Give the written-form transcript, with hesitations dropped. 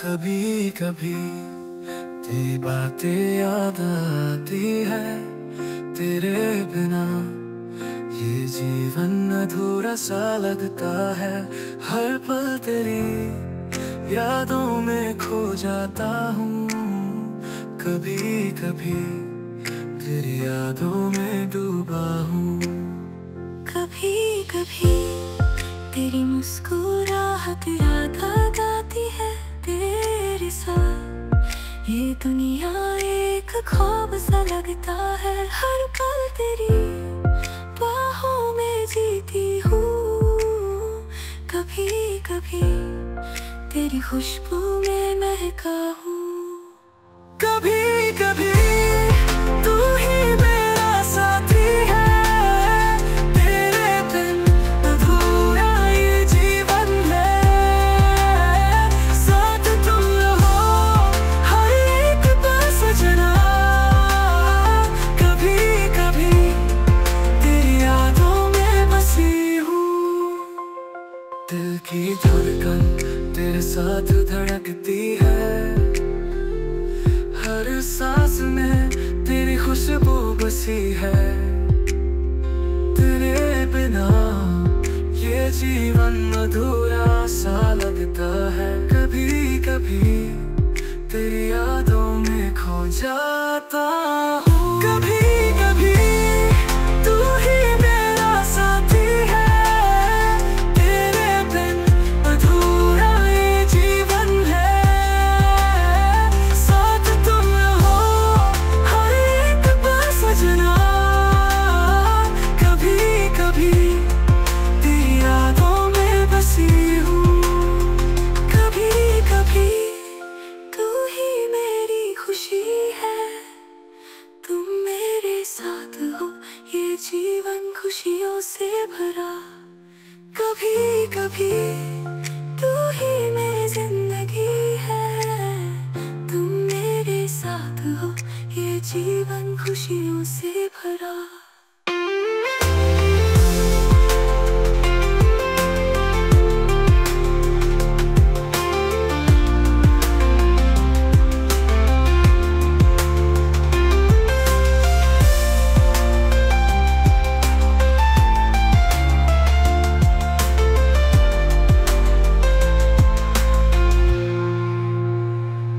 कभी कभी तेरी बातें याद आती है। तेरे बिना ये जीवन अधूरा सा लगता है। हर पल तेरी यादों में खो जाता हूँ। कभी कभी तेरी यादों में डूबा हूँ। कभी कभी तेरी मुस्कुराहट याद आती है। तेरे साथ ये दुनिया एक ख्वाब सा लगता है। हर पल तेरी बाहों में जीती हूँ। कभी कभी तेरी खुशबू में महका हूँ। कभी कभी तू ही मेरा साथी है। तेरे बिन अधूरा ये जीवन है। साथ तुम हो हर एक पल सजना। कभी कभी तेरी यादों में बसी हूँ। दिल की धड़कन तेरे साथ धड़कती है। हर सांस में तेरी खुशबू बसी है। तेरे बिना ये जीवन अधूरा सा लगता है। कभी कभी तेरी यादों में खो जाता हूँ। कभी कभी तू ही मेरा साथी है। तेरे बिन अधूरा ये जीवन है। साथ तुम हो हर एक पल सजना। कभी कभी तेरी यादों में बसी हूँ। कभी कभी तू ही मेरी खुशी है। तुम मेरे साथ हो ये जीवन खुशियों से भरा। कभी कभी तू ही मेरी जिंदगी है। तुम मेरे साथ हो ये जीवन खुशियों से भरा।